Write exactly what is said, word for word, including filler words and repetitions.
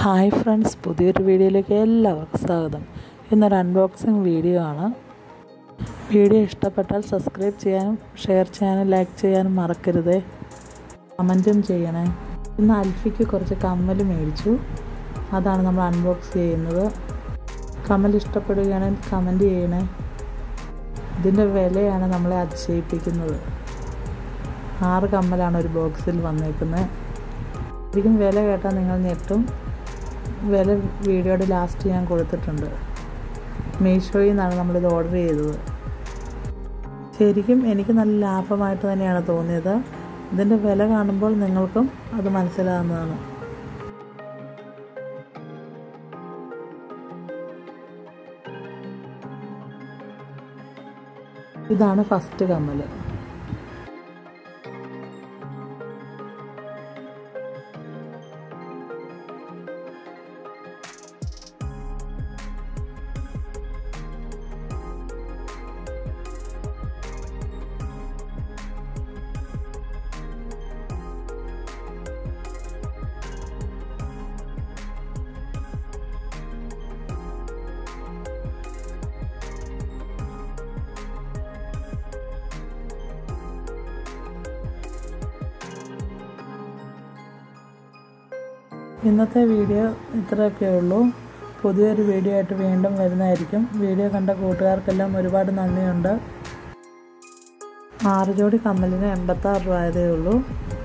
Hi friends, പുതിയൊരു വീഡിയോയിലേക്ക് എല്ലാവർക്കും സ്വാഗതം. ഇന്നൊരു അൺബോക്സിങ് വീഡിയോ ആണ്. വീഡിയോ ഇഷ്ടപ്പെട്ടാൽ സബ്സ്ക്രൈബ് ചെയ്യാനും ഷെയർ ചെയ്യാനും ലൈക്ക് ചെയ്യാനും മറക്കരുതേ. കമൻറ്റും ചെയ്യണേ. ഇന്ന് അൽഫിക്ക് കുറച്ച് കമ്മൽ മേടിച്ചു, അതാണ് നമ്മൾ അൺബോക്സ് ചെയ്യുന്നത്. കമ്മൽ ഇഷ്ടപ്പെടുകയാണെങ്കിൽ കമൻറ്റ് ചെയ്യണേ. ഇതിൻ്റെ വിലയാണ് നമ്മളെ അതിശയിപ്പിക്കുന്നത്. ആറ് കമ്മലാണ് ഒരു ബോക്സിൽ വന്നേക്കുന്നത്. ശരിക്കും വില കേട്ടാൽ നിങ്ങൾ ഞെട്ടും. വില വീഡിയോയുടെ ലാസ്റ്റ് ഞാൻ കൊടുത്തിട്ടുണ്ട്. മീഷോയിൽ നിന്നാണ് നമ്മളിത് ഓർഡർ ചെയ്തത്. ശരിക്കും എനിക്ക് നല്ല ലാഭമായിട്ട് തന്നെയാണ് തോന്നിയത്. ഇതിൻ്റെ വില കാണുമ്പോൾ നിങ്ങൾക്കും അത് മനസ്സിലാകുന്നതാണ്. ഇതാണ് ഫസ്റ്റ് കമ്മൽ. ഇന്നത്തെ വീഡിയോ ഇത്രയൊക്കെ ഉള്ളൂ. പുതിയൊരു വീഡിയോ ആയിട്ട് വീണ്ടും വരുന്നതായിരിക്കും. വീഡിയോ കണ്ട കൂട്ടുകാർക്കെല്ലാം ഒരുപാട് നന്ദിയുണ്ട്. ആറ് ജോഡി കമ്മലിന് എൺപത്താറ് രൂപ ആയതേ ഉള്ളൂ.